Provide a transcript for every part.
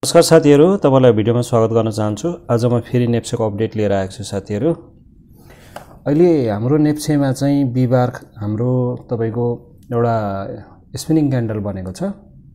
नमस्कार साथीहरु, तपाईलाई भिडियोमा स्वागत गर्न चाहन्छु। आज म फेरि नेप्सेको अपडेट लिएर आएको छु साथीहरु। अहिले हाम्रो नेप्सेमा चाहिँ बिहिबार हाम्रो तपाईको एउटा स्पिनिङ क्यान्डल बनेको छ।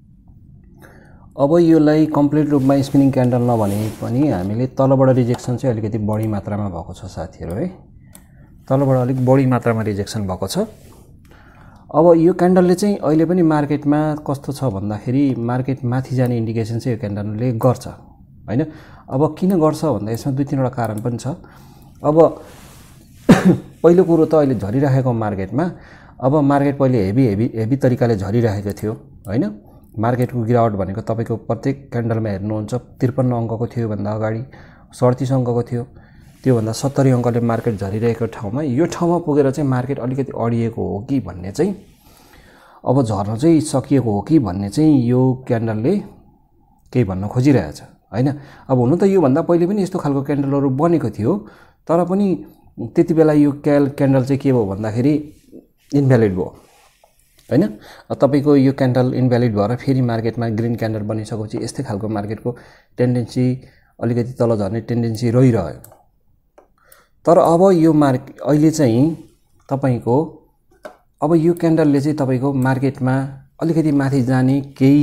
अब योलाई कम्प्लिट रूपमा स्पिनिङ क्यान्डल नभने पनि हामीले तलबाट रिजेक्सन चाहिँ अलिकति बढी मात्रामा भएको छ साथीहरु है। तलबाट अलिक बढी मात्रामा रिजेक्सन भएको छ। अब यो क्यान्डलले चाहिँ अहिले पनि मार्केटमा कस्तो छ भन्दाखेरि मार्केट माथि जाने इन्डिकेसन चाहिँ यो क्यान्डलले गर्छ हैन। अब किन गर्छ भन्दा यसमा दुई तीनवटा कारण पनि छ। अब पहिलो कुरो त अहिले झरिरहेको मार्केटमा अब मार्केट पहिले हेभी तरिकाले झरिरहेको थियो हैन। मार्केटको गिरावट भनेको तपाईको प्रत्येक क्यान्डलमा हेर्नुहुन्छ 53 अंकको थियो भन्दा अगाडि 37 अंकको थियो। त्यो भन्दा 70 अंकले मार्केट झरिरहेको ठाउँमा यो ठाउँमा पुगेर चाहिँ मार्केट अलिकति अडिएको हो कि भन्ने चाहिँ अब झर्न चाहिँ सकिएको हो कि भन्ने चाहिँ यो क्यान्डलले केही भन्न खोजिरहेछ हैन। अब हुन त यो भन्दा पहिले पनि यस्तो खालको क्यान्डलहरु बनेको थियो, तर पनि त्यतिबेला यो क्यान्डल चाहिँ के भयो भन्दाखेरि इनभ्यालिड भयो हैन। तपाईको यो क्यान्डल इनभ्यालिड भएर फेरि मार्केटमा ग्रीन क्यान्डल बनिसकेपछि यस्तै खालको मार्केटको टेन्डेन्सी अलिकति तल झर्ने टेन्डेन्सी रहिरह्यो। तर अब यो अहिले चाहिँ तपाईको अब यो क्यान्डलले चाहिँ तपाईको मार्केटमा अलिकति माथि जाने केही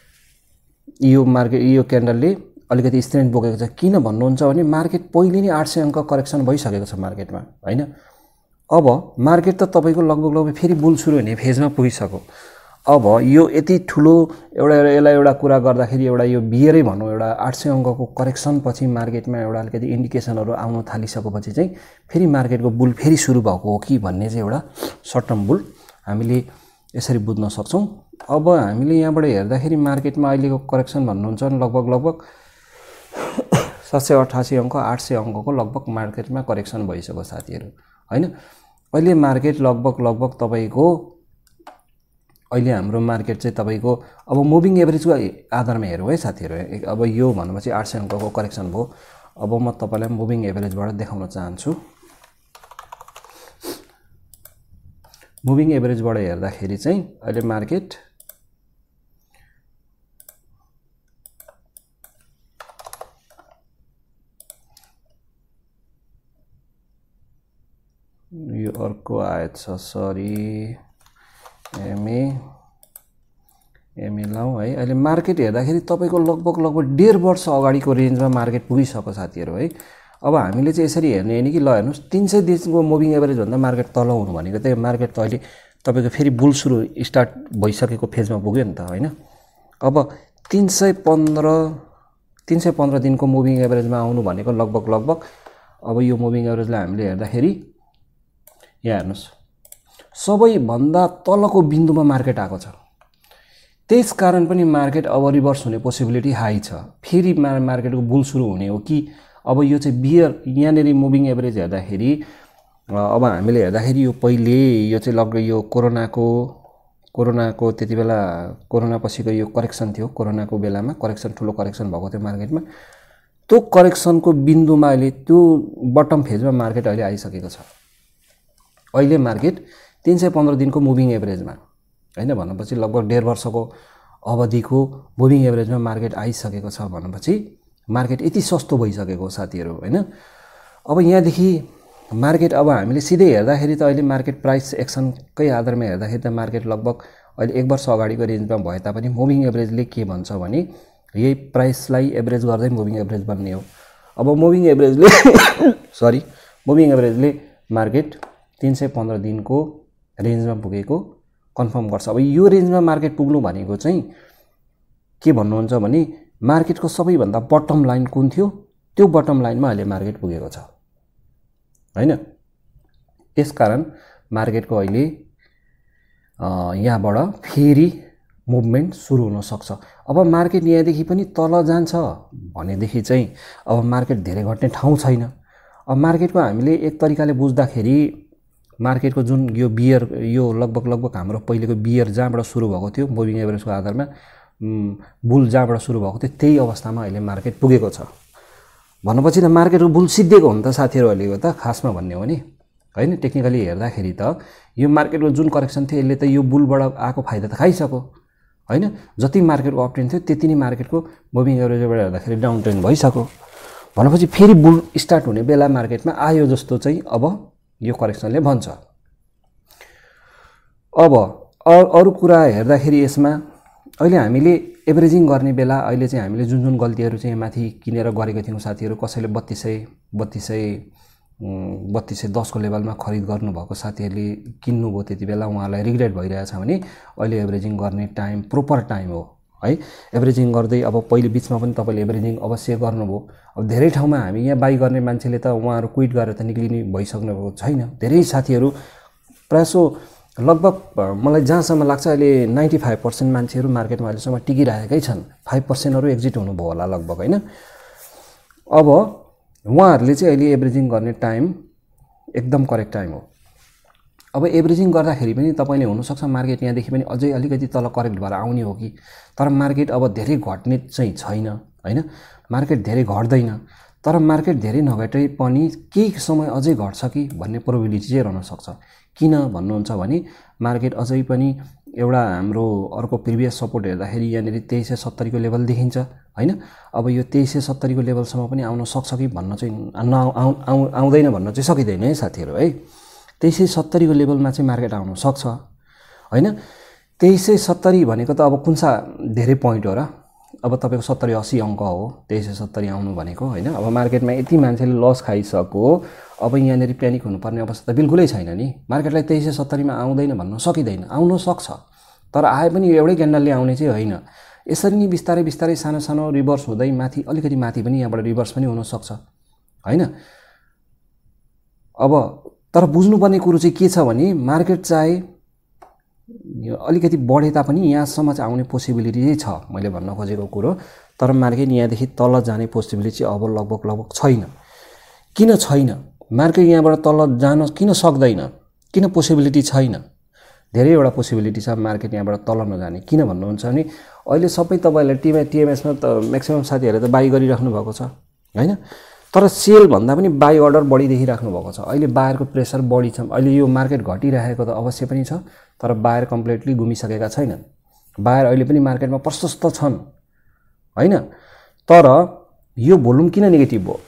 यो क्यान्डलले अलिकति स्ट्रेन्थ बोकेको छ। किन भन्नुहुन्छ भने मार्केट पहिले नै 800 अंक करेक्सन भइसकेको छ मार्केटमा हैन। अब मार्केट त तपाईको लगभग फेरि बुल सुरु हुने फेजमा पुगिसक्यो। अब यो यति ठुलो एउटा कुरा गर्दाखेरि एउटा यो बियरै भनौं एउटा 800 अंकको करेक्सन पछि मार्केटमा एउटा अलिकति इन्डिकेसनहरु आउन थालिसकेपछि चाहिँ फेरि मार्केटको बुल फेरि सुरु भएको हो कि भन्ने चाहिँ एउटा सर्ट टर्म बुल हामीले यसरी बुझ्न सक्छौं। अब हामीले यहाँबाट हेर्दाखेरि मार्केटमा अहिलेको करेक्सन भन्नुहुन्छ लगभग 788 अंक 800 अंकको लगभग मार्केटमा करेक्सन भइसक्यो साथीहरु हैन। अहिले मार्केट लगभग तपाईको अहिले हाम्रो मार्केट चाहिँ तपाईको अब मुभिङ एभरेजको आधारमा हेरौँ है साथीहरु। अब यो भनेपछि 800 अंकको करेक्सन भयो। अब म तपाईलाई मुभिङ एभरेजबाट देखाउन चाहन्छु। मुभिङ एभरेजबाट हेर्दाखेरि चाहिँ अहिले मार्केट यो अर्को आएछ सरी एमए लाउँ है। अहिले मार्केट हेर्दाखेरि तपाईको लगभग 1.5 वर्ष अगाडिको रेन्जमा मार्केट पुगिसक्यो साथीहरु है। अब हामीले चाहिँ यसरी हेर्ने हैन कि ल हेर्नुस् 300 दिनको मुभिङ एभरेज भन्दा मार्केट तल हुनु भनेको त मार्केट त अहिले तपाईको फेरि बुल सुरु स्टार्ट भइसकेको फेजमा पुग्यो नि त हैन। अब 315 दिनको मुभिङ एभरेजमा आउनु भनेको लगभग अब यो मुभिङ एभरेजलाई हामीले हेर्दाखेरि यहाँ हेर्नुस् सबैभन्दा तलको बिन्दुमा मार्केट आएको छ। त्यसकारण पनि मार्केट अब रिभर्स हुने पोसिबिलिटी हाई छ। फेरि मार्केटको बुल सुरु हुने हो कि अब यो चाहिँ बियर यहाँनेरि मुभिङ एभरेज हेर्दाखेरि अब हामीले हेर्दाखेरि यो पहिले यो चाहिँ लगभग यो कोरोनाको त्यतिबेला कोरोना पछिको यो करेक्सन थियो। कोरोनाको बेलामा करेक्सन ठुलो करेक्सन भएको थियो मार्केटमा। त्यो करेक्सनको बिन्दुमा अहिले त्यो बटम फेजमा मार्केट अहिले आइसकेको छ। अहिले मार्केट 315 दिनको मुभिङ एभरेजमा हैन भनेपछि लगभग 1.5 वर्षको अवधिको मुभिङ एभरेजमा मार्केट आइसकेको छ भनेपछि मार्केट यति सस्तो भइसकेको साथीहरु हैन। अब यहाँदेखि मार्केट अब हामीले सिधै हेर्दाखेरि त अहिले मार्केट प्राइस एक्सनकै आधारमा हेर्दाखेरि त मार्केट लगभग अहिले 1 वर्ष अगाडिको रेन्जमा भए तापनि मुभिङ एभरेजले के भन्छ भने यही प्राइसलाई एभरेज गर्दै मुभिङ एभरेज बन्ने हो। अब मुभिङ एभरेजले मार्केट 315 दिनको रेन्जमा पुगेको कन्फर्म गर्छ। अब यो रेन्जमा मार्केट पुग्नु भनेको चाहिँ के भन्नुहुन्छ भने मार्केटको सबैभन्दा बटम लाइन कुन थियो त्यो बटम लाइनमा अहिले मार्केट पुगेको छ हैन। त्यसकारण मार्केटको अहिले यहाँबाट फेरि मुभमेन्ट सुरु हुन सक्छ। अब मार्केट यहाँदेखि पनि तल जान्छ भनेदेखि चाहिँ अब मार्केट धेरै घट्ने ठाउँ छैन। अब मार्केटको हामीले एक तरिकाले बुझ्दाखेरि मार्केटको जुन यो बियर यो लगभग हाम्रो पहिलेको बियर जहाँबाट सुरु भएको थियो मुभिङ एभरेजको आधारमा बुल जहाँबाट सुरु भएको थियो त्यही अवस्थामा अहिले मार्केट पुगेको छ भनेपछि त मार्केटको बुल सिद्धेको हो नि त साथीहरु। अहिलेको त खासमा भन्ने हो नि हैन। टेक्निकली हेर्दाखेरि त यो मार्केटको जुन करेक्सन थियो यसले त यो बुलबाट आएको फाइदा त खाइसक्यो हैन जति मार्केटको अप ट्रेन्ड थियो त्यति नै मार्केटको मुभिङ एभरेजबाट हेर्दाखेरि डाउन ट्रेन्ड भइसक्यो भनेपछि फेरि बुल स्टार्ट हुने बेला मार्केटमा आयो जस्तो चाहिँ अब यो करेक्सनले भन्छ। अब अरु कुरा हेर्दाखेरि यसमा अहिले हामीले एभरेजिङ गर्ने बेला अहिले चाहिँ हामीले जुन जुन गल्तीहरू चाहिँ माथि किनेर गरेका थियौं साथीहरू कसैले 3210 को लेभलमा खरिद गर्नुभएको साथीहरूले किन्नुभयो त्यति बेला उहाँलाई रिग्रेट भइरहेछ भने अहिले एभरेजिङ गर्ने टाइम प्रोपर टाइम हो है। एभरेजिङ गर्दै अब पहिले बीचमा पनि तपाईले एभरेजिङ अवश्य गर्नुभयो। अब धेरै ठाउँमा हामी यहाँ बाइ गर्ने मान्छेले त उहाँहरु क्विट गरेर त निक्लिने भइसक्नु भएको छैन। धेरै साथीहरू प्रायसो लगभग मलाई जहाँसम्म लाग्छ अहिले 95% मान्छेहरू मार्केटमा अहिलेसम्म टिकिरहेकै छन्। 5% हरु एक्जिट हुनुभयो होला लगभग हैन। अब उहाँहरुले चाहिँ अहिले एभरेजिङ गर्ने टाइम एकदम करेक्ट टाइम हो। अब एभरेजिङ गर्दाखेरि पनि तपाईले हुन सक्छ मार्केट यहाँदेखि पनि अझै अलिकति तल करेक्ट भएर आउने हो कि तर मार्केट अब धेरै घट्ने चाहिँ छैन हैन। मार्केट धेरै घट्दैन तर मार्केट धेरै नघटे पनि केही समय अझै घट्छ कि भन्ने प्रोबेबिलिटी चाहिँ रहन सक्छ। किन भन्नुहुन्छ भने मार्केट अझै पनि एउटा हाम्रो अर्को प्रिभियस सपोर्ट हेर्दाखेरि यहाँनेरि 2370 को लेभल देखिन्छ हैन। अब यो 2370 को लेभलसम्म पनि आउन सक्छ कि भन्न चाहिँ आउँदैन भन्न चाहिँ सकिदैन है साथीहरु है। 2370 को लेभलमा चाहिँ मार्केट आउन सक्छ हैन। 2370 भनेको त अब कुनसा धेरै पॉइन्ट हो र अब तपाईको 70-80 अंक हो 2370 आउनु भनेको हैन। अब मार्केटमा यति मान्छेले लस खाइसक्यो अब यहाँनेरि प्यानिक हुनुपर्ने अवस्था त बिल्कुलै छैन नि। मार्केटलाई 2370 मा आउँदैन भन्न सकिदैन, आउन सक्छ तर आए पनि एउटै क्यान्डलले आउने चाहिँ होइन। यसरी नै बिस्तारै बिस्तारै सानो सानो रिभर्स हुँदै माथि अलिकति माथि पनि यहाँबाट रिभर्स पनि हुन सक्छ हैन। अब तर बुझ्नुपर्ने कुरो चाहिँ के छ भने मार्केट चाहे अलिकति बढे तापनि यहाँसम्म चाहिँ आउने पोसिबिलिटी चाहिँ छ मैले भन्न खोजेको कुरो। तर मार्केट यहाँदेखि तल जाने पोसिबिलिटी चाहिँ अब लगभग छैन। किन छैन? मार्केट यहाँबाट तल जान किन सक्दैन? किन पोसिबिलिटी छैन? धेरैवटा पोसिबिलिटी छ मार्केट यहाँबाट तल नजाने। किन भन्नुहुन्छ भने अहिले सबै तपाईहरुले टीएमएस मा त म्याक्सिमम साथीहरुले त बाइ गरिराख्नु भएको छ हैन। तर सेल भन्दा पनि बाइ अर्डर बढी देखिराख्नु भएको छ। अहिले बायरको प्रेसर बढी छ। अहिले यो मार्केट घटिरहेको त अवश्य पनि छ तर बायर कम्प्लिटली घुमिसकेका छैनन्। बायर अहिले पनि मार्केटमा प्रशस्त छन् हैन। तर यो भोल्युम किन नेगेटिभ हो?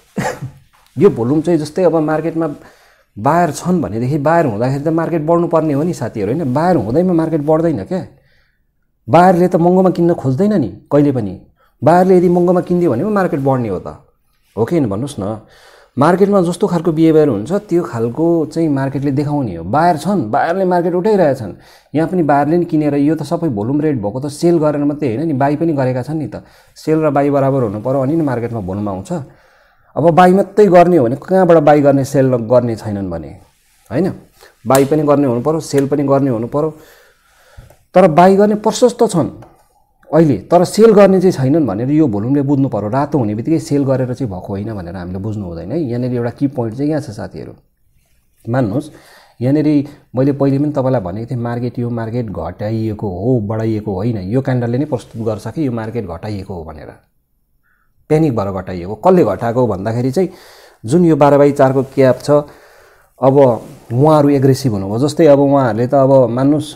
यो भोल्युम चाहिँ जस्तै अब मार्केटमा बायर छन् भनेदेखि बायर हुँदाखेरि त मार्केट बढ्नु पर्ने हो नि साथीहरु हैन। बायर हुँदैमा मार्केट बढ्दैन के। बायरले त महँगोमा किन्न खोज्दैन नि कहिले पनि। बायरले यदि महँगोमा किन्दियो भने मार्केट बढ्ने हो त हो कि हैन भन्नुस् न। मार्केटमा जस्तो खालको बिहेभियर हुन्छ त्यो खालको चाहिँ मार्केटले देखाउने हो। बायर छन्, बायरले मार्केट उठाइरहेछन्। यहाँ पनि बायरले नि किनेर यो त सबै भोल्युम रेट भएको त सेल गरेर मात्रै हैन नि, बाइ पनि गरेका छन् नि त। सेल र बाइ बराबर हुनु पर्यो अनि नि मार्केटमा भोल्युम आउँछ। अब बाइ मात्रै गर्ने हो भने कहाँबाट बाइ गर्ने सेल गर्ने छैनन् भने हैन। बाइ पनि गर्ने हुनु पर्यो, सेल पनि गर्ने हुनु पर्यो। तर बाइ गर्ने प्रशस्त छन् अहिले तर सेल गर्ने चाहिँ छैनन् भनेर यो भोल्युमले बुझ्नु पर्यो। रातो हुनेबित्तिकै सेल गरेर चाहिँ भएको होइन भनेर हामीले बुझ्नु हुँदैन है। यहाँनेरि एउटा की पोइन्ट चाहिँ यहाँ छ साथीहरु। मान्नुस् यहाँनेरि मैले पहिले पनि तपाईलाई भनेको थिएँ मार्केट यो मार्केट घटाइएको हो बढाइएको होइन। यो क्यान्डलले नै प्रस्तुत गर्छ कि यो मार्केट घटाइएको हो भनेर। प्यानिक भएर घटाइएको। कसले घटाएको भन्दाखेरि चाहिँ जुन यो 12/4 को क्याप छ अब उहाँहरु एग्रेसिभ हुनुभयो। जस्तै अब उहाँहरुले त अब मान्नुस्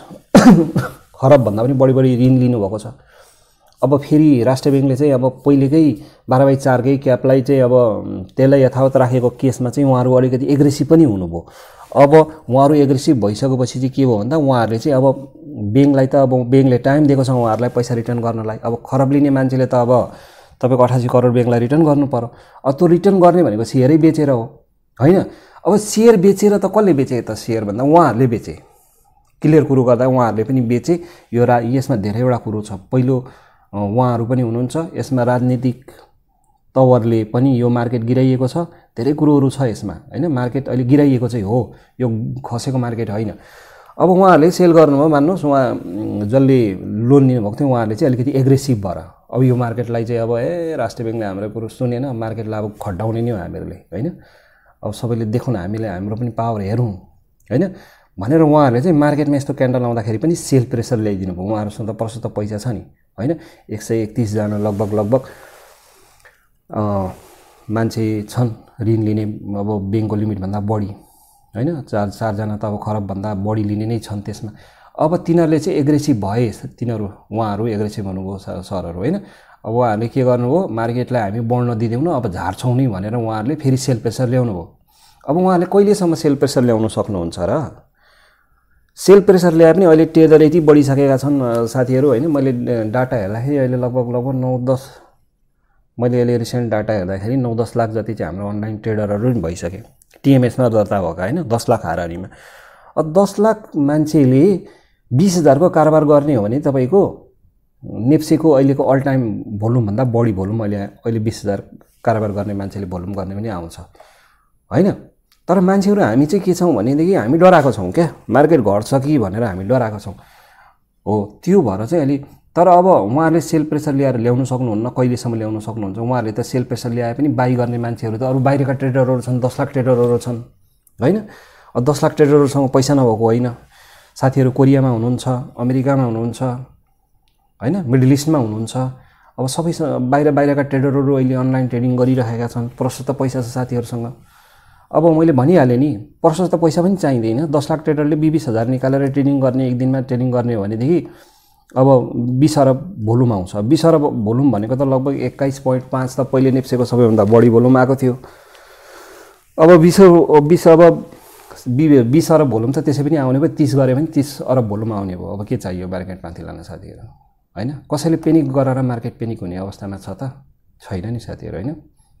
खरब भन्दा पनि बढी ऋण लिनु भएको छ। अब फेरि राष्ट्र बैंकले चाहिँ अब पहिलेकै 12/4 कै क्यापलाई चाहिँ अब त्यसलाई यथावत राखेको केसमा चाहिँ उहाँहरु अलिकति एग्रेसिभ पनि हुनुभयो। अब उहाँहरु एग्रेसिभ भइसकेपछि चाहिँ के भयो भन्दा उहाँहरुले चाहिँ अब बैंकलाई त अब बैंकले टाइम दिएको छ उहाँहरुलाई पैसा रिटर्न गर्नलाई। अब खरब लिने मान्छेले त अब तपाईको 88 करोड बैंकलाई रिटर्न गर्नु पर्यो। अब त्यो रिटर्न गर्ने भनेको शेयरै बेचेर हो हैन। अब शेयर बेचेर त कसले बेचे त? शेयर भन्दा उहाँहरुले बेचे। क्लियर कुरो गर्दा उहाँहरुले पनि बेचे। यो यसमा धेरैवटा कुरो छ। पहिलो उहाँहरु पनि हुनुहुन्छ यसमा राजनीतिक तवरले पनि यो मार्केट गिराइएको छ। धेरै कुरोहरु छ यसमा हैन। मार्केट अहिले गिराइएको चाहिँ हो, यो खसेको मार्केट होइन। अब उहाँहरुले सेल गर्नुभयो मान्नुस्। उहाँ जसले लोन लिनुभएको थियो उहाँहरुले चाहिँ अलिकति एग्रेसिभ भएर अब यो मार्केटलाई चाहिँ अब राष्ट्र बैंकले हाम्रो कुरो सुनेन मार्केटलाई अब खड्डाउने नि हो हामीहरुले हैन। अब सबैले देखौँ हामीले हाम्रो पनि पावर हेरौँ हैन भनेर उहाँहरुले चाहिँ मार्केटमा यस्तो क्यान्डल आउँदाखेरि पनि सेल प्रेसर ल्याइदिनु भयो। उहाँहरुसँग त प्रशस्त पैसा छ नि हैन। 131 जना लगभग मान्छे छन् ऋण लिने अब बैंकको लिमिट भन्दा बढी हैन। 4 जना त अब खरब भन्दा बढी लिने नै छन् त्यसमा। अब तिनीहरूले चाहिँ एग्रेसिभ भए, उहाँहरू एग्रेसिभ हुनुभयो सरहरू होइन। अब उहाँहरूले के गर्नुभयो, मार्केटलाई हामी बढ्न दिदैनौँ, अब झार्छौँ नि भनेर उहाँहरूले फेरि सेल प्रेसर ल्याउनु भयो। अब उहाँहरूले कहिलेसम्म सेल प्रेसर ल्याउन सक्नुहुन्छ र? सेल प्रेसर ल्याए पनि अहिले ट्रेडर यति बढिसकेका छन् साथीहरू होइन। मैले डाटा हेर्दाखेरि अहिले लगभग 9-10, मैले अहिले रिसेन्ट डाटा हेर्दाखेरि 9-10 लाख जति चाहिँ हाम्रो अनलाइन ट्रेडरहरू पनि भइसके, टिएमएसमा दर्ता भएका होइन, 10 लाख हाराहारीमा। अब 10 लाख मान्छेले 20,000 को कारोबार गर्ने हो भने तपाईँको नेप्सेको अहिलेको अल टाइम भोल्युमभन्दा बढी भोल्युम अहिले 20,000 कारोबार गर्ने मान्छेले भोल्युम गर्ने पनि आउँछ होइन। तर मान्छेहरू हामी चाहिँ के छौँ भनेदेखि हामी डराएको छौँ क्या, मार्केट घट्छ कि भनेर हामी डराएको छौँ हो। त्यो भएर चाहिँ अलि, तर अब उहाँहरूले सेल प्रेसर ल्याएर ल्याउनु सक्नुहुन्न, कहिलेसम्म ल्याउनु सक्नुहुन्छ? उहाँहरूले त सेल प्रेसर ल्याए पनि बाई गर्ने मान्छेहरू त अरू बाहिरका ट्रेडरहरू छन्, 10 लाख ट्रेडरहरू छन् होइन। अब 10 लाख ट्रेडरहरूसँग पैसा नभएको होइन साथीहरू, कोरियामा हुनुहुन्छ, अमेरिकामा हुनुहुन्छ होइन, मिडल इस्टमा हुनुहुन्छ। अब सबै बाहिरका ट्रेडरहरू अहिले अनलाइन ट्रेडिङ गरिरहेका छन्, प्रशस्त पैसा छ साथीहरूसँग। अब मैले भनिहालेँ नि, प्रशस्त पैसा पनि चाहिँदैन। 10 लाख ट्रेडरले 20,000 निकालेर ट्रेडिङ गर्ने, एक दिनमा ट्रेडिङ गर्ने हो भनेदेखि अब 20 अरब भोल्युम आउँछ। 20 अरब भोल्युम भनेको त लगभग 21.5 त पहिले नेप्सेको सबैभन्दा बढी भोल्युम आएको थियो। अब 20 अरब भोल्युम त त्यसै पनि आउने भयो, 30 गरे भने 30 अरब भोल्युम आउने भयो। अब के चाहियो मार्केट माथि लान साथीहरू होइन। कसैले पेनिक गरेर मार्केट पेनिक हुने अवस्थामा छ त छैन नि साथीहरू होइन।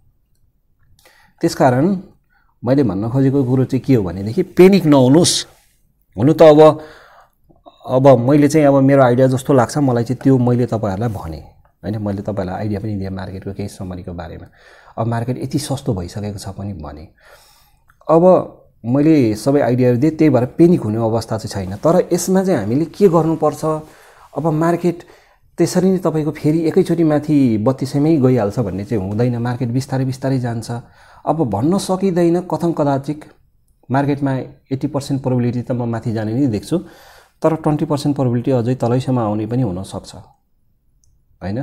त्यसकारण मैले भन्न खोजेको कुरो चाहिँ के हो भनेदेखि पेनिक नहुनुहोस्। हुनु त अब मैले चाहिँ अब मेरो आइडिया जस्तो लाग्छ मलाई चाहिँ त्यो मैले तपाईँहरूलाई भने होइन। मैले तपाईँहरूलाई आइडिया पनि दिएँ मार्केटको केही समरीको बारेमा। अब मार्केट यति सस्तो भइसकेको छ पनि भने अब मैले सबै आइडियाहरू दिएँ, त्यही भएर पेनिक हुने अवस्था चाहिँ छैन। तर यसमा चाहिँ हामीले के गर्नुपर्छ, अब मार्केट त्यसरी नै तपाईँको फेरि एकैचोटि माथि 3200मै गइहाल्छ भन्ने चाहिँ हुँदैन। मार्केट बिस्तारै बिस्तारै जान्छ। अब भन्न सकिँदैन, कथम कदाचित मार्केटमा 80% प्रोबेबिलिटी त म माथि जाने नै देख्छु, तर 20% प्रोबेबिलिटी अझै तलैसम्म आउने पनि हुनसक्छ होइन।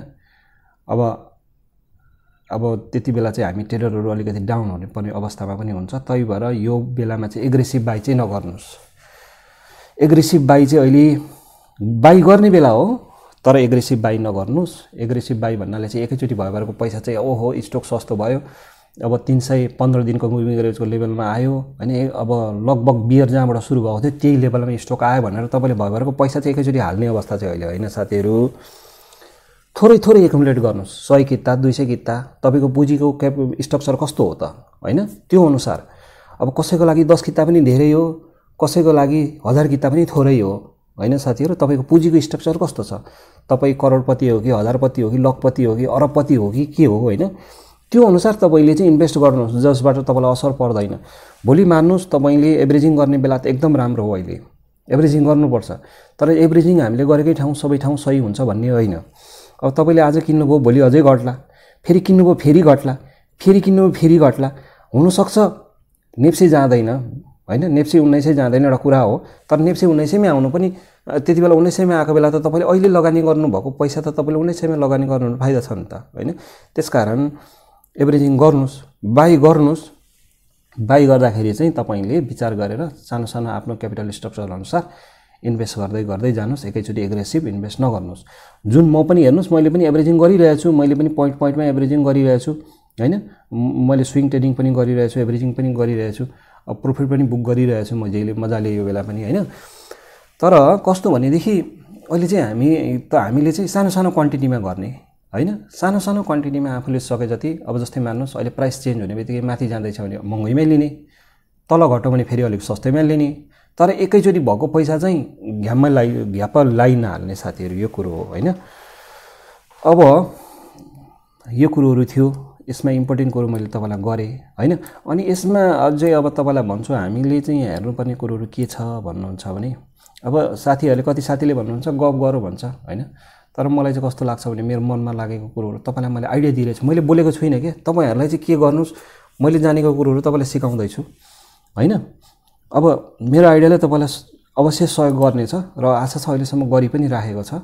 अब त्यति बेला चाहिँ हामी ट्रेडरहरू अलिकति डाउन हुने पर्ने अवस्थामा पनि हुन्छ। त्यही भएर यो बेलामा चाहिँ एग्रेसिभ बाई चाहिँ नगर्नुहोस्। एग्रेसिभ बाई चाहिँ अहिले बाई गर्ने बेला हो, तर एग्रेसिभ बाई नगर्नुहोस्। एग्रेसिभ बाई भन्नाले चाहिँ एकैचोटि भएको पैसा चाहिँ ओहो स्टक सस्तो भयो, अब 315 दिनको मुभिङ एभरेजको लेभलमा आयो होइन। अब लगभग बियर जहाँबाट सुरु भएको थियो त्यही लेभलमा स्टक आयो भनेर तपाईँले भएको पैसा चाहिँ एकैचोटि हाल्ने अवस्था चाहिँ अहिले होइन साथीहरू। थोरै थोरै एकुमुलेट गर्नुहोस्, 100 किता 200 किता। तपाईँको पुँजीको स्ट्रक्चर कस्तो हो त होइन, त्यो अनुसार। अब कसैको लागि 10 किता पनि धेरै हो, कसैको लागि 1000 किता पनि थोरै हो होइन साथीहरू। तपाईँको पुँजीको स्ट्रक्चर कस्तो छ, तपाईँ करोडपति हो कि हजारपति हो कि लखपति हो कि अरबपति हो कि के हो होइन, त्यो अनुसार तपाईँले चाहिँ इन्भेस्ट गर्नुहोस् जसबाट तपाईँलाई असर पर्दैन। भोलि मान्नुहोस् तपाईँले एभरेजिङ गर्ने बेला त एकदम राम्रो हो, अहिले एभरेजिङ गर्नुपर्छ। तर एभरेजिङ हामीले गरेकै ठाउँ सबै ठाउँ सही हुन्छ भन्ने होइन। अब तपाईँले आज किन्नुभयो भोलि अझै घट्ला, फेरि किन्नुभयो फेरि घट्ला, फेरि किन्नुभयो फेरि घट्ला। हुनसक्छ नेप्से जाँदैन होइन, नेप्से 1900 जाँदैन एउटा कुरा हो, तर नेप्से 1900मै आउनु पनि त्यति बेला 1900मै आएको बेला त तपाईँले अहिले लगानी गर्नुभएको पैसा त तपाईँले 1900मै लगानी गर्नु फाइदा छ नि त होइन। त्यसकारण एभरेजिङ गर्नुहोस्, बाई गर्नुहोस्। बाई गर्दाखेरि चाहिँ तपाईँले विचार गरेर सानो सानो आफ्नो क्यापिटल स्ट्रक्चर अनुसार इन्भेस्ट गर्दै गर्दै जानुहोस्, एकैचोटि एग्रेसिभ इन्भेस्ट नगर्नुहोस्। जुन म पनि हेर्नुहोस् मैले पनि एभरेजिङ गरिरहेको छु, मैले पनि पोइन्टमा एभरेजिङ गरिरहेको छु होइन। मैले स्विङ ट्रेडिङ पनि गरिरहेको छु, एभरेजिङ पनि गरिरहेको छु, अब प्रफिट पनि बुक गरिरहेको छु मजाले यो बेला पनि होइन। तर कस्तो भनेदेखि अहिले चाहिँ हामीले चाहिँ सानो सानो क्वान्टिटीमा गर्ने होइन। सानो सानो क्वान्टिटीमा आफूले सके जति, अब जस्तै मान्नुहोस् अहिले प्राइस चेन्ज हुने बित्तिकै माथि जाँदैछ भने महँगैमै लिने, तल घट्यो भने फेरि अलिक सस्तैमा लिने। तर एकैचोटि भएको पैसा चाहिँ घ्याप्प लाइ नहाल्ने साथीहरू, यो कुरो हो होइन। अब यो कुरोहरू थियो, यसमा इम्पोर्टेन्ट कुरो मैले तपाईँलाई गरेँ होइन। अनि यसमा अझै अब तपाईँलाई भन्छु हामीले चाहिँ हेर्नुपर्ने कुरोहरू के छ भन्नुहुन्छ भने, अब साथीहरूले कति साथीले भन्नुहुन्छ गफ गरौँ भन्छ होइन। तर मलाई चाहिँ कस्तो लाग्छ भने मेरो मनमा लागेको कुरोहरू तपाईँलाई मैले आइडिया दिइरहेको छु, मैले बोलेको छुइनँ क्या। तपाईँहरूलाई चाहिँ के गर्नुहोस्, मैले जानेको कुरोहरू तपाईँलाई सिकाउँदैछु होइन। अब मेरो आइडियाले तपाईँलाई अवश्य सहयोग गर्नेछ र आशा छ अहिलेसम्म गरि पनि राखेको छ।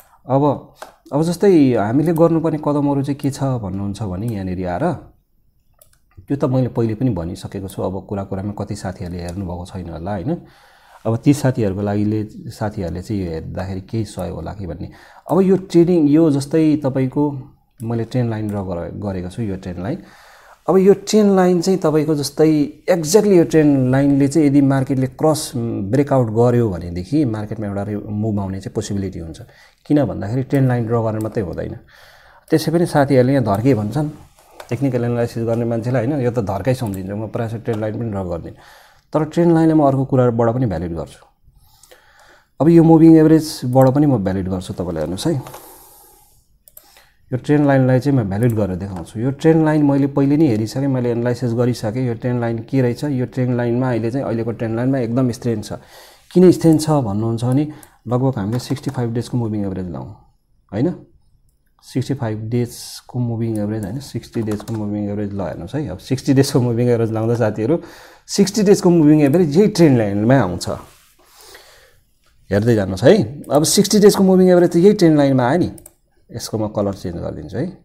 अब जस्तै हामीले गर्नुपर्ने कदमहरू चाहिँ के छ भन्नुहुन्छ भने यहाँनिर आएर त्यो त मैले पहिले पनि भनिसकेको छु। अब कुरामा कति साथीहरूले हेर्नुभएको छैन होला होइन। अब ती साथीहरूले चाहिँ यो हेर्दाखेरि केही सहयोग होला कि भन्ने। अब यो ट्रेडिङ यो जस्तै तपाईको मैले ट्रेन्ड लाइन ड्रा गरेको छु, यो ट्रेन्ड लाइन। अब यो ट्रेन्ड लाइन चाहिँ तपाईको जस्तै एक्ज्याक्टली यो ट्रेन्ड लाइनले चाहिँ यदि मार्केटले क्रस ब्रेकआउट गर्यो भनेदेखि मार्केटमा एउटा मुभ आउने चाहिँ पोसिबिलिटी हुन्छ। किन भन्दाखेरि ट्रेन्ड लाइन ड्रा गरेर मात्रै हुँदैन, त्यसै पनि साथीहरूले यहाँ धर्के भन्छन्, टेक्निकल एनालाइसिस गर्ने मान्छेलाई हैन, यो त धर्कै सम्झिन्छ। म प्रायः ट्रेन्ड लाइन पनि ड्रा गर्दिनँ, तर ट्रेन्ड लाइनले म अर्को कुराबाट पनि भ्यालिड गर्छु। अब यो मुभिङ एभरेजबाट पनि म भ्यालिड गर्छु। तपाईले हेर्नुस् है, यो ट्रेन्ड लाइनलाई चाहिँ म भ्यालिड गरेर देखाउँछु। यो ट्रेन्ड लाइन मैले पहिले नै हेरिसकेँ, मैले एनालाइसिस गरिसकेँ। यो ट्रेन्ड लाइन के रहेछ, यो ट्रेन्ड लाइनमा अहिलेको ट्रेन्ड लाइनमा एकदम स्ट्रेन्थ छ। किन स्ट्रेन्थ छ भन्नुहुन्छ भने लगभग हामीले 65 डेजको मुभिङ एभरेज लाउँ हैन, 65 डेजको मुभिङ एभरेज हैन, 60 डेजको मुभिङ एभरेज ल हेर्नुस् है। अब 60 डेजको मुभिङ एभरेज लाउँदा साथीहरू 60 डेजको मुभिङ एभरेज यही ट्रेन्ड लाइनमै आउँछ, हेर्दै जानुहोस् है। अब 60 डेजको मुभिङ एभरेज त यही ट्रेन्ड लाइनमा आयो नि। यसको म कलर चेन्ज गरिदिन्छु है।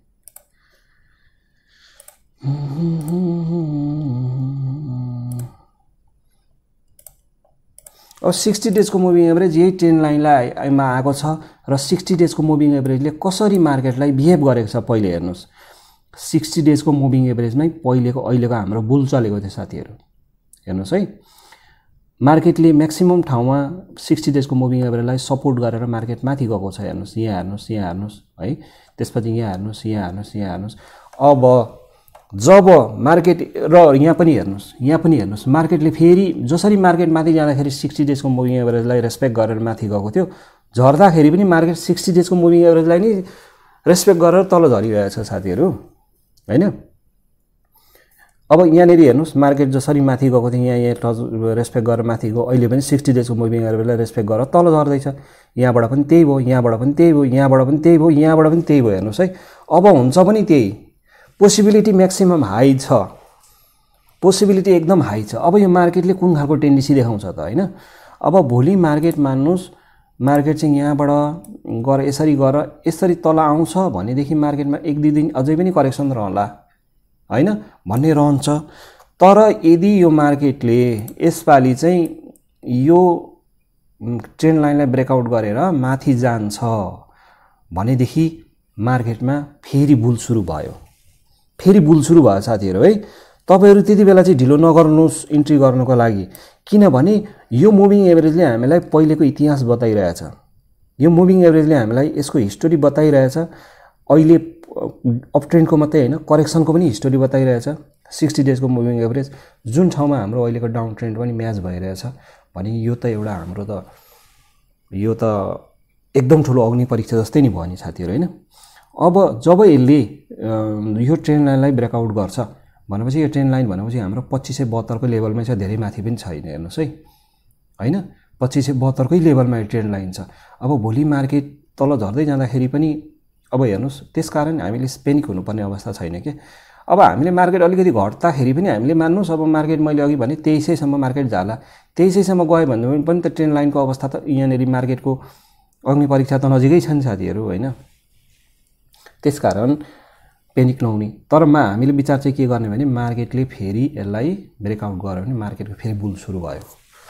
अब 60 डेजको मुभिङ एभरेज यही ट्रेन्ड लाइनलाई मा आएको छ र 60 डेजको मुभिङ एभरेजले कसरी मार्केटलाई बिहेभ गरेको छ पहिले हेर्नुस्। 60 डेजको मुभिङ एभरेजमै अहिलेको हाम्रो बुल चलेको थियो साथीहरू, हेर्नुस् है। मार्केटले म्याक्सिमम ठाउँमा 60 डेजको मुभिङ एभरेजलाई सपोर्ट गरेर मार्केट माथि गएको छ, हेर्नुस्। यहाँ हेर्नुस् है, त्यसपछि यहाँ हेर्नुस्। अब जब मार्केट र यहाँ पनि हेर्नुस्, मार्केटले फेरि जसरी मार्केट माथि जाँदाखेरि 60 डेजको मुभिङ एभरेजलाई रेस्पेक्ट गरेर माथि गएको थियो, झर्दाखेरि पनि मार्केट 60 डेजको मुभिङ एभरेजलाई नै रेस्पेक्ट गरेर तल झरिरहेछ साथीहरू हैन। अब यहाँनिर हेर्नुस्, मार्केट जसरी माथि गएको थियो यहाँ रेस्पेक्ट गरेर माथि गयो, अहिले पनि 60 डेजको मुभिङ एभरेजलाई रेस्पेक्ट गरेर तल झर्दैछ। यहाँबाट पनि त्यही भयो, यहाँबाट पनि त्यही भयो, यहाँबाट पनि त्यही भयो, यहाँबाट पनि त्यही भयो, हेर्नुस् है। अब हुन्छ पनि त्यही, पोसिबिलिटी म्याक्सिमम हाई छ, पोसिबिलिटी एकदम हाई छ। अब यो मार्केटले कुन खालको टेन्डेन्सी देखाउँछ त हैन। अब भोलि मार्केट मान्नुस्, मार्केट चाहिँ यहाँबाट गएर यसरी तल आउँछ भनेदेखि मार्केटमा 1-2 दिन अझै पनि करेक्सन रहला हैन भन्ने रहन्छ। तर यदि यो मार्केटले यसपालि चाहिँ यो ट्रेन्ड लाइनलाई ब्रेकआउट गरेर माथि जान्छ भनेदेखि मार्केटमा फेरि बुल सुरु भयो साथीहरू है। तपाईहरु त्यति बेला चाहिँ ढिलो नगर्नुस् इन्ट्री गर्नको लागि, किनभने यो मुभिङ एभरेजले हामीलाई पहिलेको इतिहास बताइरहेछ, यो मुभिङ एभरेजले हामीलाई यसको हिस्टोरी बताइरहेछ। अहिले अपट्रेन्डको मात्रै हैन, करेक्सनको पनि हिस्टोरी बताइरहेछ। 60 डेजको मुभिङ एभरेज जुन ठाउँमा हाम्रो अहिलेको डाउन ट्रेन्ड पनि म्याच भइरहेछ भने यो त एउटा हाम्रो त यो त एकदम ठुलो अग्नि परीक्षा जस्तै नि भयो नि साथीहरू हैन। अब जब यसले यो ट्रेन्ड लाइनलाई ब्रेकआउट गर्छ भनेपछि यो ट्रेन्ड लाइन भनेपछि हाम्रो 2572 को लेभलमै छ, धेरै माथि पनि छैन, हेर्नुस् है हैन। 2572 कै लेभलमा यो ट्रेन्ड लाइन छ। अब भोलि मार्केट तल झर्दै जाँदाखेरि पनि अब हेर्नुस्, त्यसकारण हामीले पेनिक हुनुपर्ने अवस्था छैन के। अब हामीले मार्केट अलिकति घट्दाखेरि पनि हामीले मान्नुस्, अब मार्केट मैले अघि भने 2300 सम्म मार्केट जाला, 2300 सम्म गयो भने पनि त ट्रेन्ड लाइनको अवस्था त यहाँनेरि मार्केटको अग्नि परीक्षा त नजिकै छ नि साथीहरू हैन। त्यसकारण पेनिक नहुने, तर हामीले विचार चाहिँ के गर्ने भने मार्केटले फेरि यसलाई ब्रेकआउट गर्यो भने मार्केटको फेरि बुल सुरु भयो।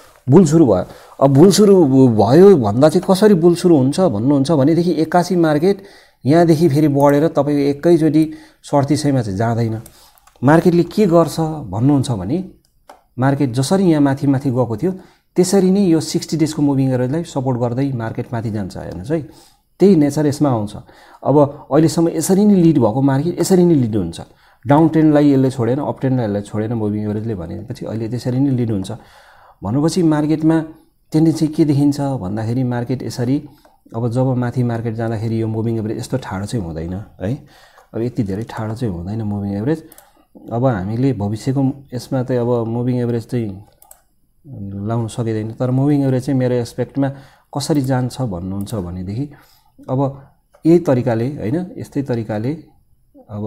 अब बुल सुरु भयो भन्दा चाहिँ कसरी बुल सुरु हुन्छ भन्नुहुन्छ भनेदेखि 81 मार्केट यहाँदेखि फेरि बढेर तपाईको एकैचोटी 3700 मा चाहिँ जाँदैन। मार्केटले के गर्छ भन्नुहुन्छ भने मार्केट जसरी यहाँ माथि गएको थियो त्यसरी नै यो 60 डेजको मुभिङ एभरेजलाई सपोर्ट गर्दै मार्केट माथि जान्छ, हेर्नुस् है। त्यही नेचर यसमा आउँछ। अब अहिलेसम्म यसरी नै लिड भएको मार्केट यसरी नै लिड हुन्छ। डाउन ट्रेन्डलाई यसले छोडेन, अप ट्रेन्डलाई यसले छोडेन मुभिङ एभरेजले भनेपछि अहिले त्यसरी नै लिड हुन्छ भनेपछि मार्केटमा टेन्डेन्सी के देखिन्छ भन्दाखेरि मार्केट यसरी अब जब माथि मार्केट जाँदाखेरि यो मुभिङ एभरेज यस्तो ठाडो चाहिँ हुँदैन है। अब यति धेरै ठाडो चाहिँ हुँदैन मुभिङ एभरेज। अब हामीले भविष्यको यसमा चाहिँ अब मुभिङ एभरेज चाहिँ लाउन सकिदैन, तर मुभिङ एभरेज चाहिँ मेरो एक्सपेक्टमा कसरी जान्छ भन्नुहुन्छ भनेदेखि अब यही तरिकाले हैन, यस्तै तरिकाले अब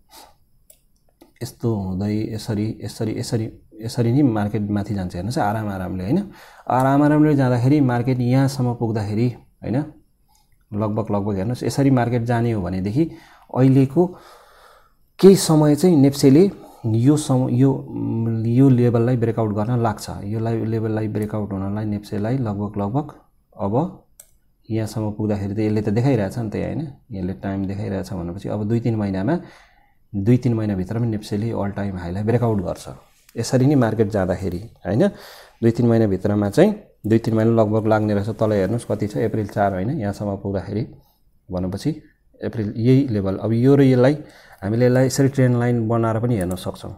यस्तो हुँदै यसरी नै मार्केट माथि जान्छ, हेर्नुस् आरामले हैन। आरामले जाँदाखेरि मार्केट यहाँसम्म पुग्दाखेरि हैन लगभग हेर्नुस् यसरी मार्केट जाने हो भनेदेखि अहिलेको केही समय चाहिँ नेप्सेले यो यो लेभललाई ब्रेकआउट गर्न लाग्छ। यो लेभललाई ब्रेकआउट हुनलाई नेप्सेलाई लगभग अब यहाँसम्म पुग्दाखेरि त यसले त देखाइरहेछ नि त हैन, यसले टाइम देखाइरहेछ भनेपछि अब 2-3 महिनामा 2-3 महिना भित्रमा नेप्सेले अल टाइम हाईलाई ब्रेकआउट गर्छ। यसरी नै मार्केट जाँदाखेरि हैन 2-3 महिना भित्रमा चाहिँ 2-3 महिना लगभग लाग्ने रहेछ। तल हेर्नुस् कति छ, अप्रिल 4 हैन, यहाँसम्म पुग्दाखेरि भनेपछि अप्रिल यही लेभल। अब यो र यसलाई हामीले यसलाई यसरी ट्रेन्ड लाइन बनाएर पनि हेर्न सक्छौं।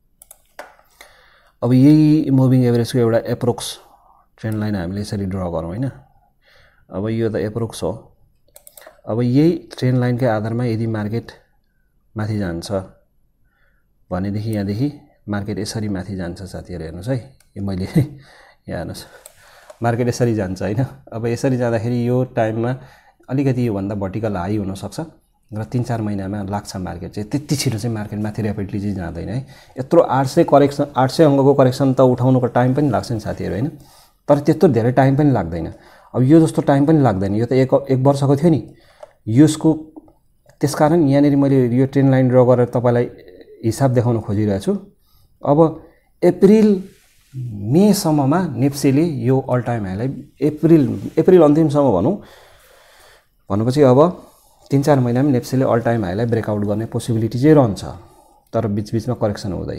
अब यही मुभिङ एभरेजको एउटा एप्रोक्स ट्रेन्ड लाइन हामीले यसरी ड्रा गरौँ हैन। अब यो त एप्रोक्स हो। अब यही ट्रेन्ड लाइनकै आधारमा यदि मार्केट माथि जान्छ भनेदेखि यहाँदेखि मार्केट यसरी माथि जान्छ साथीहरु, हेर्नुस् है। यो मैले यहाँ हेर्नुस् मार्केट यसरी जान्छ हैन। अब यसरी जाँदाखेरि यो टाइममा अलिकति यो भन्दा भर्टिकल हाई हुन सक्छ र 3-4 महिनामा लाग्छ मार्केट चाहिँ। त्यति छिटो चाहिँ मार्केट माथि र्यापिडली चाहिँ जाँदैन है। यत्रो 800 करेक्सन 800 अंकको करेक्सन त उठाउनुको टाइम पनि लाग्छ नि साथीहरु हैन, तर त्यत्रो धेरै टाइम पनि लाग्दैन। अब यो जस्तो टाइम पनि लाग्दैन, यो त एक वर्षको थियो नि यसको। त्यसकारण यहाँनेरि मैले यो ट्रेन्ड लाइन ड्रा गरेर तपाईलाई हिसाब देखाउन खोजिरहेको छु। अब अप्रिल मे सम्ममा नेप्सेले यो अल टाइम हाईलाई अप्रिल अन्तिमसम्म भनेपछि अब 3-4 महिनामा नेप्सेले अल टाइम हाईलाई ब्रेकआउट गर्ने पोसिबिलिटी चाहिँ रहन्छ, तर बीचबीचमा करेक्सन हुँदै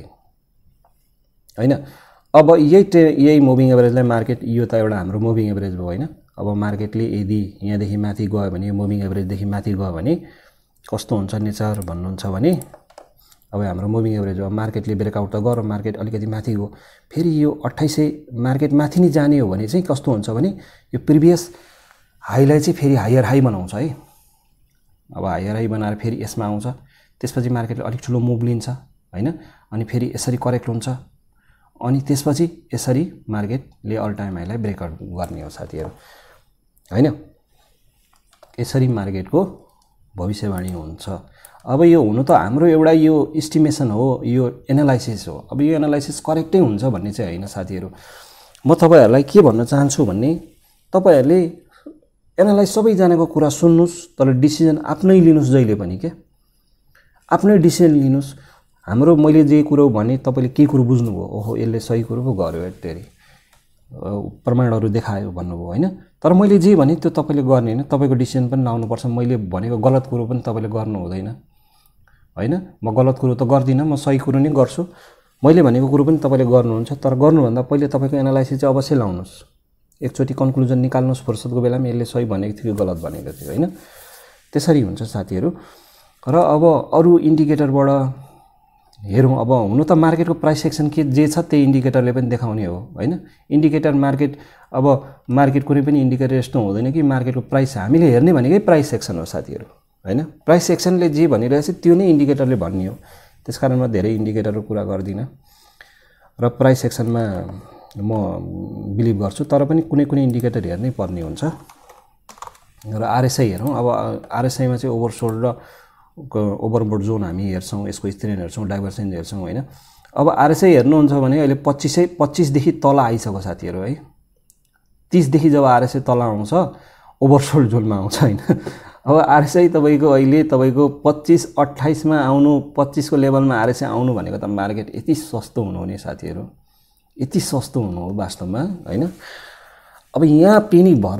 हैन। अब यही मुभिङ एभरेजलाई मार्केट, यो त एउटा हाम्रो मुभिङ एभरेज भयो हैन। अब मार्केटले यदि यहाँदेखि माथि गयो भने, मुभिङ एभरेजदेखि माथि गयो भने कस्तो हुन्छ नेचर भन्नुहुन्छ भने, अब हाम्रो मुभिङ एभरेज हो। मार्केटले ब्रेकआउट त गर्यो, मार्केट अलिकति माथि गयो, फेरि यो 2800 मार्केट माथि नै जाने हो भने चाहिँ कस्तो हुन्छ भने यो प्रिभियस हाईलाई चाहिँ फेरि हायर हाई बनाउँछ है। अब हायर हाई बनाएर फेरि यसमा आउँछ, त्यसपछि मार्केटले अलिक ठुलो मुभ लिन्छ हैन, अनि फेरि यसरी करेक्ट हुन्छ, अनि त्यसपछि यसरी मार्केटले अल टाइम हाईलाई ब्रेकआउट गर्ने हो साथीहरु हैन। यसरी मार्केटको भविष्यवाणी हुन्छ। अब यो हुनु त हाम्रो एउटा यो एस्टिमेसन हो, यो एनालाइसिस हो। अब यो एनालाइसिस करेक्टै हुन्छ भन्ने चाहिँ हैन साथीहरु। म तपाईहरुलाई के भन्न चाहन्छु भन्ने, तपाईहरुले एनालाइज सबैजनाको कुरा सुन्नुस्, तर डिसिजन आफ्नै लिनुस्। जहिले पनि के आफ्नै डिसिजन लिनुस्। हाम्रो मैले जे कुरो भने तपाईले के कुरो बुझ्नुभयो, ओहो यसले सही कुरो पो गर्यो एटेरी प्रमाणहरु देखायो भन्नुभयो हैन। तर मैले जे भने त्यो तपाईले गर्ने हैन, तपाईको डिसिजन पनि लाउनु पर्छ। मैले भनेको गलत कुरो पनि तपाईले गर्नु हुँदैन हैन। म गलत कुरो त गर्दिन, म सही कुरो नै गर्छु। मैले भनेको कुरो पनि तपाईले गर्नुहुन्छ, तर गर्नुभन्दा पहिले तपाईको एनालाइसिस चाहिँ अवश्य लाउनुस्। एकचोटी कन्क्लुजन निकाल्नुस् फुर्सदको बेलामा, यसले सही भनेको थियो कि गलत भनेको थियो हैन। त्यसरी हुन्छ साथीहरु। र अब अरु इन्डिकेटरबाट हेरौं। अब हुन त मार्केटको प्राइस सेक्सन के जे छ त्यही इन्डिकेटरले पनि देखाउने हो हैन। इन्डिकेटर मार्केट, अब मार्केट कुनै पनि इन्डिकेटर यस्तो हुँदैन कि मार्केटको प्राइस हामीले हेर्ने भनेकै प्राइस सेक्सन हो साथीहरु हैन। प्राइस सेक्सनले जे भनिरहेछ त्यो नै इन्डिकेटरले भन्ने हो। त्यसकारण म धेरै इन्डिकेटरको कुरा गर्दिन र प्राइस सेक्सनमा म बिलिभ गर्छु, तर पनि कुनै इन्डिकेटर हेर्नै पर्ने हुन्छ। र आरएसआई हेरौं। अब आरएसआई मा चाहिँ ओभरसोल्ड र ओभरबोट जोन हामी हेर्छौं, यसको स्ट्रेन हेर्छौं, डाइभर्जेन्स हेर्छौं हैन। अब आरएसआई हेर्नुहुन्छ भने अहिले 25 देखि तल आइसक्यो साथीहरु है। 30 देखि जब आरएसआई तल आउँछ ओभरसोल्ड जोनमा आउँछ हैन। अब आरएसआई तपाईको अहिले तपाईको 25-28 मा आउनु, 25 को लेभलमा आरएसआई आउनु भनेको त मार्केट यति सस्तो हुनु हो नि साथीहरु, यति सस्तो हुनु हो वास्तवमा हैन। अब यहाँ पेनी भर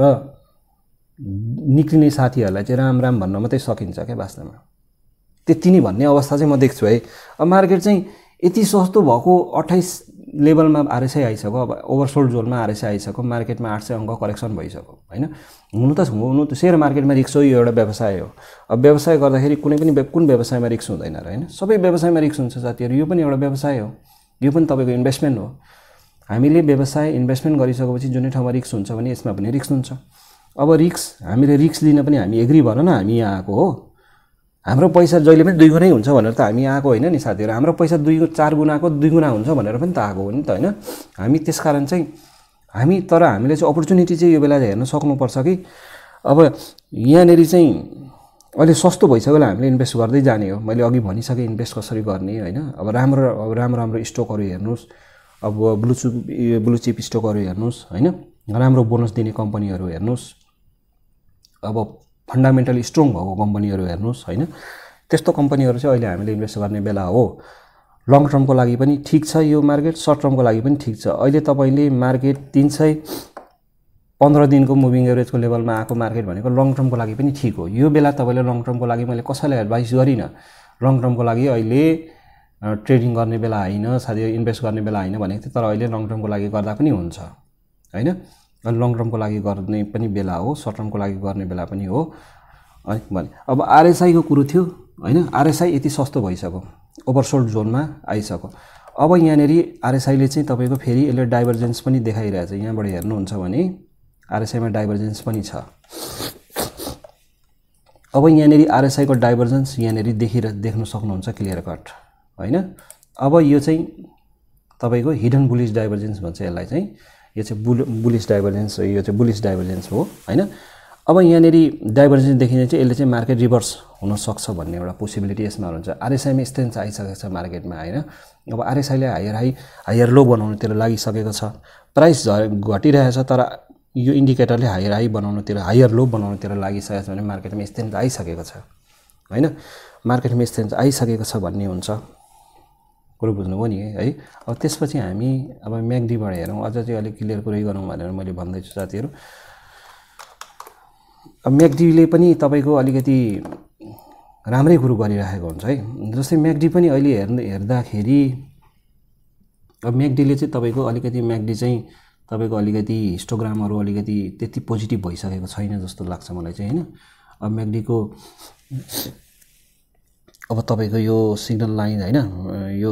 निक्लिने साथीहरुलाई चाहिँ राम राम भन्न मात्रै सकिन्छ के वास्तवमा। त्यति नै भन्ने अवस्था चाहिँ म देख्छु है। अब मार्केट चाहिँ यति सस्तो भएको 28 लेभलमा आरएसआई आइसक्यो, अब ओभरसोल्ड जोनमा आरएसआई आइसक्यो, मार्केटमा 800 अंक करेक्सन भइसक्यो हैन। हुनु त शेयर मार्केटमा रिस्क हो, यो एउटा व्यवसाय हो। अब व्यवसाय गर्दाखेरि कुन व्यवसायमा रिस्क हुँदैन र हैन। सबै व्यवसायमा रिस्क हुन्छ साथीहरु। यो पनि एउटा व्यवसाय हो, यो पनि तपाईको इन्भेस्टमेन्ट हो। हामीले व्यवसाय इन्भेस्टमेन्ट गरिसकेपछि जुनै ठाउँमा रिस्क हुन्छ भने यसमा पनि रिस्क हुन्छ। अब हामीले रिस्क लिन पनि हामी एग्री भएर न हामी यहाँ आएको हो। हाम्रो पैसा जहिले पनि 2 गुणै हुन्छ भनेर त हामी आएको हैन नि साथीहरु। हाम्रो पैसा 4 गुणाको 2 गुणा हुन्छ भनेर पनि त आएको हो नि त हैन। हामी त्यसकारण चाहिँ हामीले चाहिँ अपर्च्युनिटी चाहिँ यो बेला हेर्न सक्नुपर्छ कि अब यहाँनेरि चाहिँ अहिले सस्तो भइसक्योला हामीले इन्भेस्ट गर्दै जाने हो। मैले अघि भनिसके इन्भेस्ट कसरी गर्ने हैन। अब राम्रो स्टकहरु हेर्नुस्, अब ब्लू चिप स्टकहरु हेर्नुस् हैन। राम्रो बोनस दिने कम्पनीहरु हेर्नुस्, अब फन्डामेन्टली स्ट्रङ भएको कम्पनीहरु हेर्नुस् हैन। त्यस्तो कम्पनीहरु चाहिँ अहिले हामीले इन्भेस्ट गर्ने बेला हो। लङ टर्मको लागि पनि ठिक छ यो मार्केट, सर्ट टर्मको लागि पनि ठिक छ। अहिले तपाईले मार्केट 315 दिनको मुभिङ एभरेजको लेभलमा आएको मार्केट भनेको लङ टर्मको लागि पनि ठिक हो। यो बेला तपाईले लङ टर्मको लागि मैले कसैलाई एडभाइस गरिन, लङ टर्मको लागि अहिले ट्रेडिङ गर्ने बेला हैन, साथै इन्भेस्ट गर्ने बेला हैन भनेको थिए, तर अहिले लङ टर्मको लागि गर्दा पनि हुन्छ हैन। लङ टर्मको लागि गर्ने पनि बेला हो, सर्ट टर्मको लागि गर्ने बेला पनि हो भने। अब आरएसआई को कुरो थियो हैन, आरएसआई यति सस्तो भइसक्यो, ओभरसोल्ड जोनमा आइसक्यो। अब यहाँनेरि आरएसआई ले चाहिँ तपाईको फेरि यसले डाइभर्जेन्स पनि देखाइरहेछ। यहाँबाट हेर्नुहुन्छ भने आरएसआई मा डाइभर्जेन्स पनि छ। अब यहाँनेरि आरएसआई को डाइभर्जेन्स यहाँनेरि देख्न सक्नुहुन्छ क्लियर कट हैन। अब यो चाहिँ तपाईको हिडन बुलिश डाइभर्जेन्स भन्छ यसलाई चाहिँ, यो चाहिँ बुलिश डाइभर्जेन्स, यो चाहिँ बुलिश डाइभर्जेन्स हो हैन। अब यहाँनेरि डाइभर्जेन्स देखिने चाहिँ यसले चाहिँ मार्केट रिभर्स हुन सक्छ भन्ने एउटा पोसिबिलिटी यसमा हुन्छ। आरएसआई मा स्ट्रेन्थ आइसकेको छ मार्केटमा हैन। अब आरएसआई ले हायर हाई हायर लो बनाउनुतिर लागिसकेको छ, प्राइस घटिरहेछ, तर यो इन्डिकेटरले हायर हाई बनाउनुतिर हायर लो बनाउनुतिर लागिसकेको छ भने मार्केटमा स्ट्रेन्थ आइसकेको छ हैन। मार्केटमा स्ट्रेन्थ आइसकेको छ भन्ने हुन्छ, कुरो बुझ्नुभयो नि है। अब त्यसपछि हामी अब म्याकडी बाट हेरौँ, अझ चाहिँ अलिक क्लियर कुरै गरौँ भनेर मैले भन्दैछु साथीहरु। अब म्याकडी ले पनि तपाईको अलिकति राम्रै कुरो गरिरहेको हुन्छ है। जस्तै म्याकडी पनि अहिले हेर्दाखेरि अब म्याकडी ले चाहिँ तपाईको अलिकति म्याकडी चाहिँ तपाईको अलिकति हिस्टोग्रामहरु अलिकति त्यति पोजिटिभ भइसकेको छैन जस्तो लाग्छ मलाई चाहिँ हैन। अब म्याकडी को अब तपाईको यो सिग्नल लाइन हैन, यो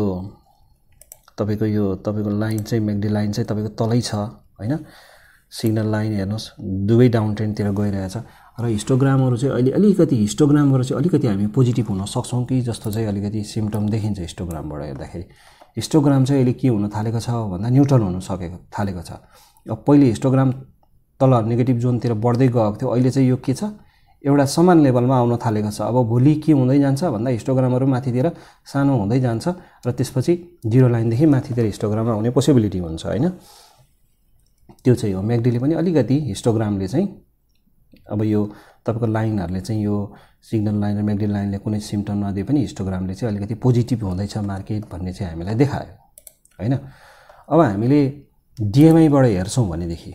तपाईको लाइन चाहिँ म्याकडी लाइन चाहिँ तपाईको तलै छ हैन। सिग्नल लाइन हेर्नुस् दुवै डाउन ट्रेन्ड तिर गइरहेछ र हिस्टोग्रामहरु चाहिँ अहिले अलिकति हिस्टोग्रामहरु चाहिँ अलिकति हामी पोजिटिभ हुन सक्छौं कि जस्तो चाहिँ अलिकति सिम्पटम देखिन्छ हिस्टोग्रामबाट हेर्दाखेरि। हिस्टोग्राम चाहिँ अहिले के हुन थालेको छ भन्दा न्यूट्रल हुन थालेको छ। अब पहिले हिस्टोग्राम तल नेगेटिभ जोन तिर बढ्दै गएको थियो, अहिले चाहिँ यो के छ एउटा समान लेभलमा आउन थालेको छ। अब भोलि के हुँदै जान्छ भन्दा हिस्टोग्रामहरु माथितिर सानो हुँदै जान्छ र त्यसपछि जिरो लाइन देखि माथितिर हिस्टोग्राम आउने पोसिबिलिटी हुन्छ हैन। त्यो चाहिँ हो। म्याकडी ले पनि अलिकति हिस्टोग्रामले चाहिँ अब यो तपाईको लाइनहरुले चाहिँ यो सिग्नल लाइन र म्याकडी लाइनले कुनै सिम्पटम नदिए पनि हिस्टोग्रामले चाहिँ अलिकति पोजिटिभ हुँदैछ मार्केट भन्ने चाहिँ हामीलाई देखायो हैन। अब हामीले डिएमआई बाट हेर्छौं भनेदेखि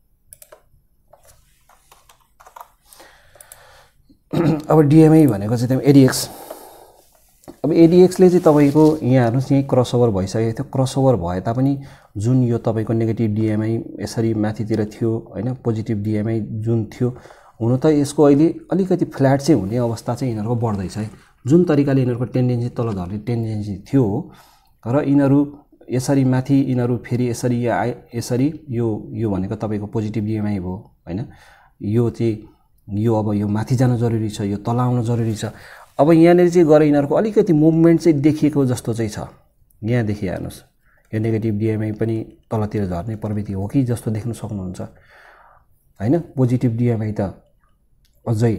अब डिएमआई भनेको चाहिँ एडीएक्स। अब एडीएक्स ले चाहिँ तपाईको यहाँ हेर्नुस् यही क्रसओभर भइसकेको थियो। क्रसओभर भए तापनि जुन यो तपाईको नेगेटिभ डिएमआई यसरी माथितिर थियो हैन, पोजिटिभ डिएमआई जुन थियो, हुन त यसको अहिले अलिकति फ्ल्याट चाहिँ हुने अवस्था चाहिँ यिनीहरुको बढ्दै छ है। जुन तरिकाले यिनीहरुको टेन्डेन्सी तल झर्ने टेन्डेन्सी थियो र यिनीहरु यसरी माथि यिनीहरु फेरि यसरी यो भनेको तपाईको पोजिटिभ डिएमआई हो हैन। यो चाहिँ यो अब यो माथि जान जरुरी छ, यो तल आउन जरुरी छ। अब यहाँनेरि चाहिँ गरे यिनीहरुको अलिकति मुभमेन्ट चाहिँ देखिएको जस्तो चाहिँ छ। यहाँ देखि हेर्नुस् यो नेगेटिभ डिएमआई पनि तलतिर झर्ने प्रवृत्ति हो कि जस्तो देख्न सक्नुहुन्छ हैन। पोजिटिभ डिएमआई त अझै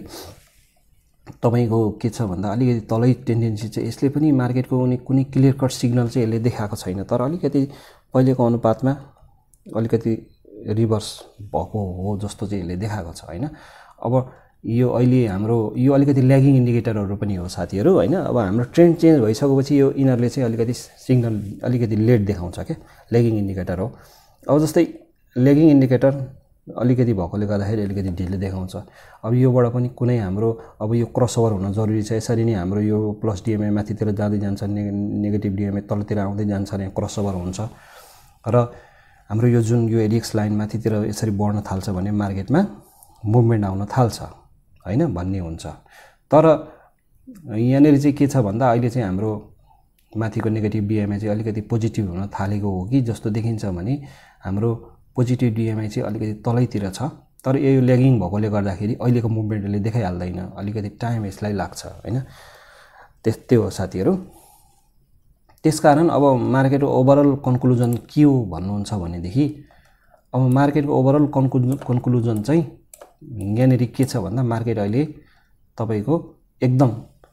तपाईको के छ भन्दा अलिकति तलै टेन्डेन्सी चाहिँ यसले पनि मार्केटको कुनै क्लियर कट सिग्नल चाहिँ यसले देखाएको छैन, तर अलिकति पहिलेको अनुपातमा अलिकति रिभर्स भएको हो जस्तो चाहिँ यसले देखाएको छ हैन। अब यो अहिले हाम्रो यो अलिकति ल्यागिङ इन्डिकेटरहरु पनि हो साथीहरु हैन। अब हाम्रो ट्रेन्ड चेन्ज भइसकेपछि यो इनरले चाहिँ अलिकति सिग्नल अलिकति लेट देखाउँछ के, ल्यागिङ इन्डिकेटर हो। अब जस्तै ल्यागिङ इन्डिकेटर अलिकति भएकोले गर्दाखेरि अलिकति ढिले देखाउँछ। अब योबाट पनि कुनै हाम्रो अब यो क्रसओभर हुन जरुरी छ। यसरी नै हाम्रो यो प्लस डिएमआई माथितिर जाँदै जान्छ, नेगेटिभ डिएमआई तलतिर आउँदै जान्छ र क्रसओभर हुन्छ र हाम्रो यो जुन यो एडीएक्स लाइन माथितिर यसरी बढ्न थाल्छ भने मार्केटमा मुभमेन्ट आउन थाल्छ हैन भन्ने हुन्छ। तर यहाँनेरि चाहिँ के छ भन्दा अहिले चाहिँ हाम्रो माथिको नेगेटिभ डिएमआई चाहिँ अलिकति पोजिटिभ हुन थालेको हो कि जस्तो देखिन्छ भने हाम्रो पोजिटिभ डिएमआई चाहिँ अलिकति तलैतिर छ। तर यो ल्यागिङ भएकोले गर्दाखेरि अहिलेको मुभमेन्टले देखाइहाल्दैन, अलिकति टाइम यसलाई लाग्छ हैन। त्यस्तै हो साथीहरु। त्यसकारण अब मार्केटको ओभरअल कन्क्लुजन के हो भन्नुहुन्छ भनेदेखि अब मार्केटको ओभरअल कन्क्लुजन चाहिँ यहाँनेरि के छ भन्दा मार्केट अहिले तपाईको एकदम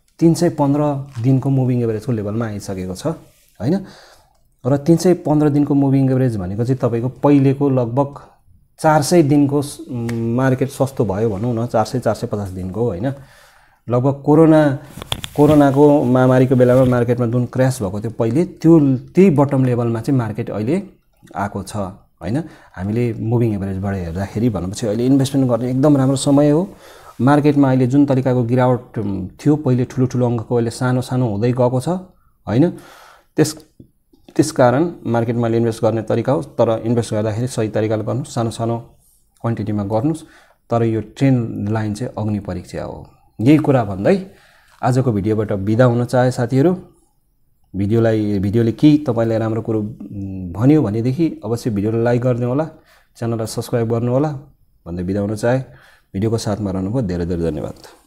315 दिनको मुभिङ एभरेजको लेभलमा आइसकेको छ हैन। र 315 दिनको मुभिङ एभरेज भनेको चाहिँ तपाईको पहिलेको लगभग 400 दिनको मार्केट सस्तो भयो भनौं न, 400 450 दिनको हैन। लगभग कोरोनाको महामारीको बेलामा मार्केटमा जुन क्र्यास भएको थियो पहिले त्यही बटम लेभलमा चाहिँ मार्केट अहिले आएको छ हैन। हामीले मुभिङ एभरेजबाट हेर्दाखेरि भनेपछि अहिले इन्भेस्टमेन्ट गर्ने एकदम राम्रो समय हो। मार्केटमा अहिले जुन तरिकाको गिरावट थियो पहिले ठुलो अङ्कको अहिले सानो हुँदै गएको छ हैन। त्यसकारण मार्केटमा इन्भेस्ट गर्ने तरिका हो, तर इन्भेस्ट गर्दाखेरि सही तरिकाले गर्नुस्, सानो क्वान्टिटीमा गर्नुस्, तर यो ट्रेन्ड लाइन चाहिँ अग्नि परीक्षा हो। यही कुरा भन्दै आजको भिडियोबाट बिदा हुन चाहे साथीहरु। भिडियोले के तपाईलाई राम्रो कुरो भन्यो भनेदेखि अवश्य भिडियोलाई लाइक गर्नु होला, च्यानललाई सब्स्क्राइब गर्नु होला भन्दै बिदा हुन चाहे। भिडियोको साथमा रहनुभयो धेरै धेरै धन्यवाद।